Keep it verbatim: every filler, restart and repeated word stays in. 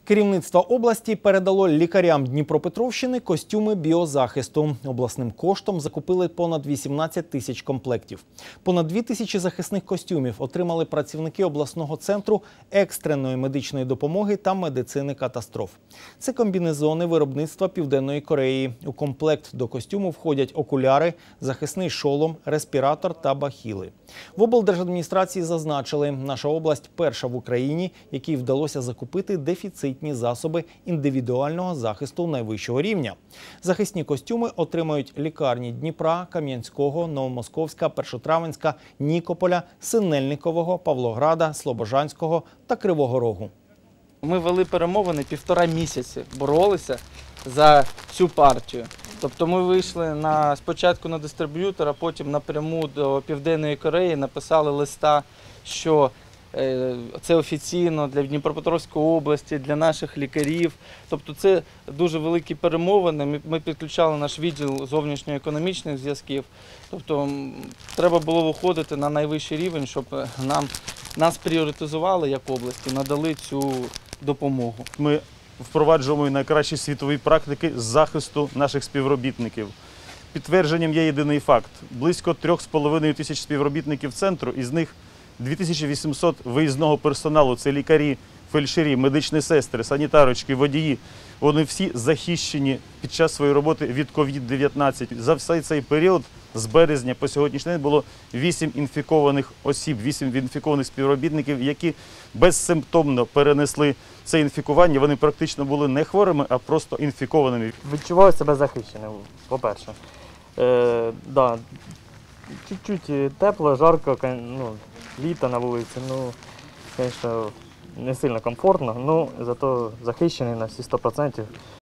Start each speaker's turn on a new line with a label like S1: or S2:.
S1: Керівництво області передало лікарям Дніпропетровщини костюми біозахисту. Обласним коштом закупили понад вісімнадцять тисяч комплектів. Понад дві тисячі захисних костюмів отримали працівники обласного центру екстреної медичної допомоги та медицини катастроф. Це комбінезони виробництва Південної Кореї. У комплект до костюму входять окуляри, захисний шолом, респіратор та бахіли. В облдержадміністрації зазначили, наша область перша в Україні, якій вдалося закупити дефіцитні засоби індивідуального захисту найвищого рівня. Захисні костюми отримають лікарні Дніпра, Кам'янського, Новомосковська, Першотравенська, Нікополя, Синельникового, Павлограда, Слобожанського та Кривого Рогу.
S2: Ми вели перемовини півтора місяці, боролися за цю партію. Тобто ми вийшли на, спочатку на дистриб'ютора, потім напряму до Південної Кореї, написали листа, що е, це офіційно для Дніпропетровської області, для наших лікарів. Тобто це дуже великі перемовини. Ми, ми підключали наш відділ зовнішньоекономічних зв'язків. Тобто треба було виходити на найвищий рівень, щоб нам, нас пріоритизували як області, надали цю допомогу.
S3: Ми впроваджуємо найкращі світові практики захисту наших співробітників. Підтвердженням є єдиний факт. Близько трьох з половиною тисяч співробітників центру, із них дві тисячі вісімсот виїзного персоналу. Це лікарі, фельдшері, медичні сестри, санітарочки, водії. Вони всі захищені під час своєї роботи від ковід дев'ятнадцять. За всей цей період з березня по сьогоднішній день було вісім інфікованих осіб, вісім інфікованих співробітників, які безсимптомно перенесли це інфікування. Вони практично були не хворими, а просто інфікованими.
S4: Відчуваю себе захищеним, по-перше. Е, да, чуть-чуть тепло, жарко, ну, літо на вулиці, ну, звісно, не сильно комфортно, але зато захищений на всі сто відсотків.